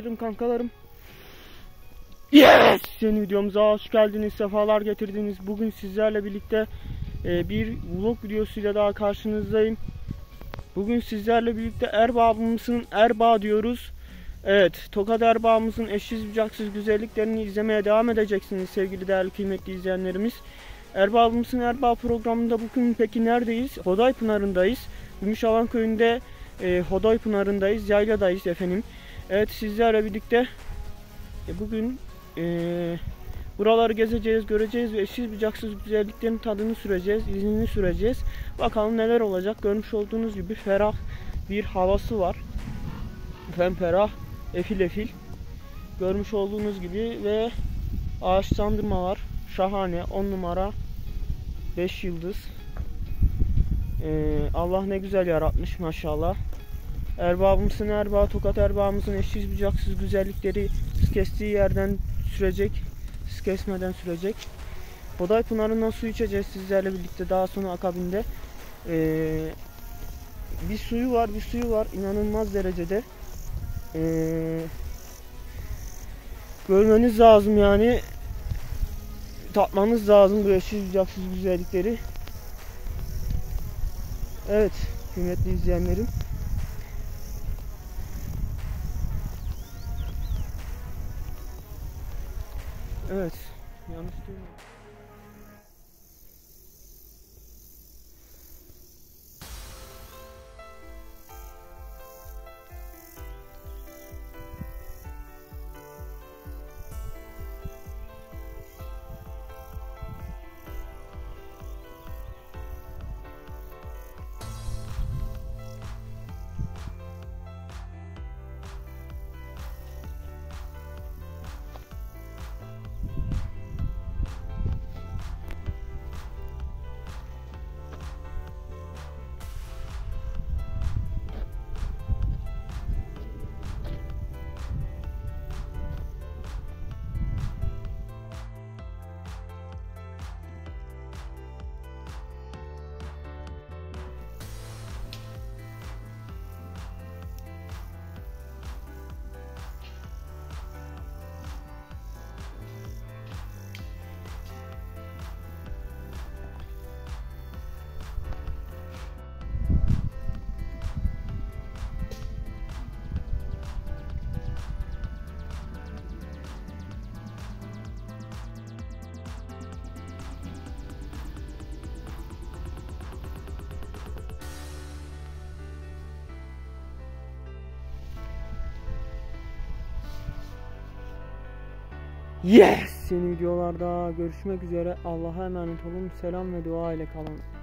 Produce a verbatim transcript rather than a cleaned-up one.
abilerim, kankalarım. Yes! Yeni videomuza hoş geldiniz, sefalar getirdiniz. Bugün sizlerle birlikte e, bir vlog videosuyla daha karşınızdayım. Bugün sizlerle birlikte Erbağımızın Erbaa diyoruz. Evet, Tokat Erbağımızın eşsiz bucaksız güzelliklerini izlemeye devam edeceksiniz sevgili değerli kıymetli izleyenlerimiz. Erbağımızın Erbaa programında bugün peki neredeyiz? Hoday Pınarı'ndayız. Gümüşhavan köyünde e, Hoday Pınarı'ndayız, yayladayız efendim. Evet, sizlerle birlikte e, bugün e, buraları gezeceğiz, göreceğiz ve eşsiz bucaksız güzelliklerin tadını süreceğiz, iznini süreceğiz. Bakalım neler olacak. Görmüş olduğunuz gibi ferah bir havası var. Efendim ferah, efil efil. Görmüş olduğunuz gibi ve ağaçlandırma var. Şahane, on numara, beş yıldız. Ee, Allah ne güzel yaratmış maşallah. Erbağımızın Erbaa, Tokat Erbağımızın eşsiz bucaksız güzellikleri kestiği yerden sürecek, siz kesmeden sürecek. Hoday Pınarı'ndan su içeceğiz sizlerle birlikte daha sonra akabinde. Ee, bir suyu var, bir suyu var inanılmaz derecede. Ee, görmeniz lazım yani, tatmanız lazım bu eşsiz bucaksız güzellikleri. Evet kıymetli izleyenlerim. Evet, yanlış duymadım. Yes! Yeni videolarda görüşmek üzere. Allah'a emanet olun. Selam ve dua ile kalın.